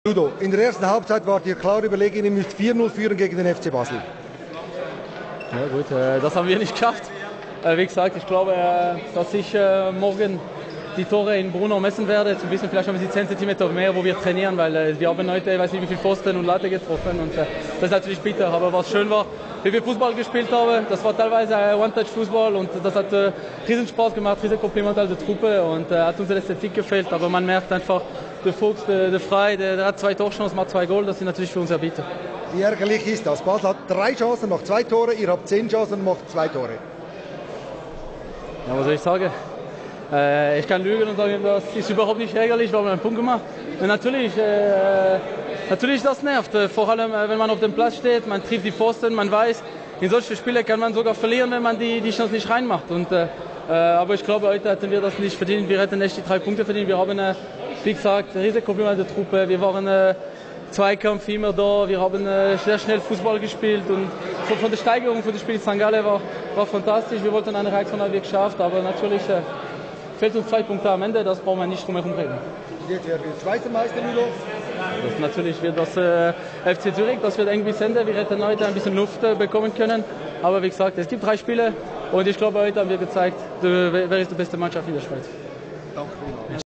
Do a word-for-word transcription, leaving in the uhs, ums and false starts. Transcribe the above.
Ludo, in der ersten Halbzeit wart ihr klar überlegen, ihr müsst vier null führen gegen den F C Basel. Ja gut, äh, das haben wir nicht geschafft. Äh, wie gesagt, ich glaube, äh, dass ich äh, morgen die Tore in Brunner messen werde. Jetzt ein bisschen, vielleicht haben wir die zehn Zentimeter mehr, wo wir trainieren, weil äh, wir haben heute, ich weiß nicht wie viele Pfosten und Latte getroffen und äh, das ist natürlich bitter. Aber was schön war, wie wir Fußball gespielt haben, das war teilweise äh, One-Touch-Fußball und das hat äh, riesen Spaß gemacht, riesen Kompliment an die Truppe und äh, hat uns letzte Tick gefehlt. Aber man merkt einfach, der Fuchs, der, der Frei, der, der hat zwei Torchancen, macht zwei Goal, das sind natürlich für uns sehr bitter. Wie ärgerlich ist das? Basel hat drei Chancen, macht zwei Tore, ihr habt zehn Chancen, macht zwei Tore. Ja, was soll ich sagen? Äh, ich kann lügen und sagen, das ist überhaupt nicht ärgerlich, wir haben einen Punkt gemacht. Und natürlich, äh, natürlich das nervt, äh, vor allem äh, wenn man auf dem Platz steht, man trifft die Pfosten, man weiß, in solche Spiele kann man sogar verlieren, wenn man die, die Chance nicht reinmacht. Und, äh, äh, aber ich glaube, heute hätten wir das nicht verdient, wir hätten echt die drei Punkte verdient. Wir haben, äh, wie gesagt, Risikoprobleme der Truppe, wir waren äh, Zweikampf immer da, wir haben äh, sehr schnell Fußball gespielt und von, von der Steigerung von des Spiels Sankt Gallen war, war fantastisch. Wir wollten eine Reaktion, haben wir geschafft, aber natürlich äh, fehlt uns zwei Punkte am Ende, das brauchen wir nicht drum herum reden. Jetzt werden wir zweiter Meister, Ludo. Das natürlich wird das äh, F C Zürich, das wird eng bis Ende. Wir hätten heute ein bisschen Luft äh, bekommen können, aber wie gesagt, es gibt drei Spiele und ich glaube, heute haben wir gezeigt, wer ist die beste Mannschaft in der Schweiz. Danke vielmals.